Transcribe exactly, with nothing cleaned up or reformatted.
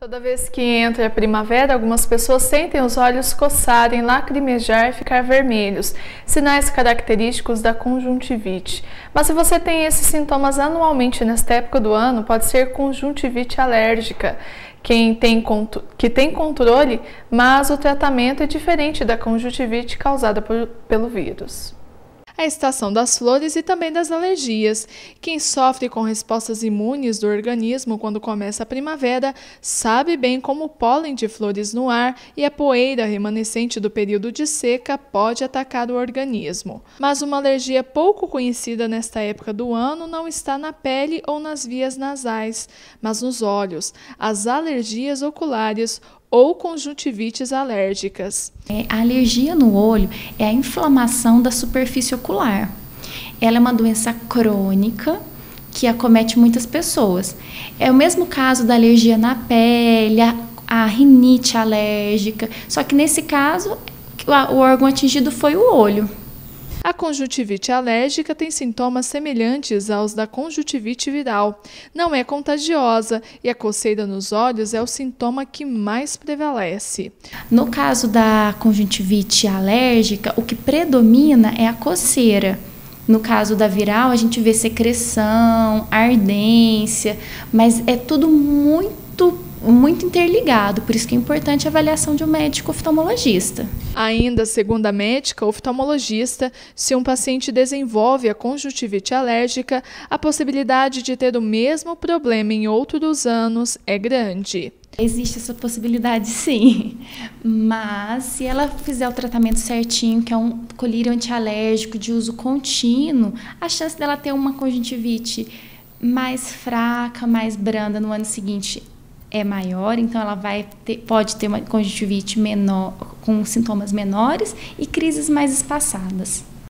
Toda vez que entra a primavera, algumas pessoas sentem os olhos coçarem, lacrimejar e ficar vermelhos, sinais característicos da conjuntivite. Mas se você tem esses sintomas anualmente nesta época do ano, pode ser conjuntivite alérgica, quem tem, que tem controle, mas o tratamento é diferente da conjuntivite causada por, pelo vírus. A estação das flores e também das alergias. Quem sofre com respostas imunes do organismo quando começa a primavera sabe bem como o pólen de flores no ar e a poeira remanescente do período de seca pode atacar o organismo. Mas uma alergia pouco conhecida nesta época do ano não está na pele ou nas vias nasais, mas nos olhos, as alergias oculares ou conjuntivites alérgicas. É, a alergia no olho é a inflamação da superfície ocular. Ela é uma doença crônica que acomete muitas pessoas. É o mesmo caso da alergia na pele, a, a rinite alérgica, só que nesse caso o órgão atingido foi o olho. A conjuntivite alérgica tem sintomas semelhantes aos da conjuntivite viral. Não é contagiosa e a coceira nos olhos é o sintoma que mais prevalece. No caso da conjuntivite alérgica, o que predomina é a coceira. No caso da viral, a gente vê secreção, ardência, mas é tudo muito muito interligado, por isso que é importante a avaliação de um médico oftalmologista. Ainda segundo a médica oftalmologista, se um paciente desenvolve a conjuntivite alérgica, a possibilidade de ter o mesmo problema em outros anos é grande. Existe essa possibilidade, sim, mas se ela fizer o tratamento certinho, que é um colírio antialérgico de uso contínuo, a chance dela ter uma conjuntivite mais fraca, mais branda no ano seguinte é maior, então ela vai ter, pode ter uma conjuntivite menor, com sintomas menores e crises mais espaçadas.